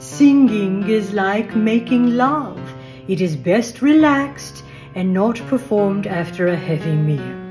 Singing is like making love. It is best relaxed and not performed after a heavy meal.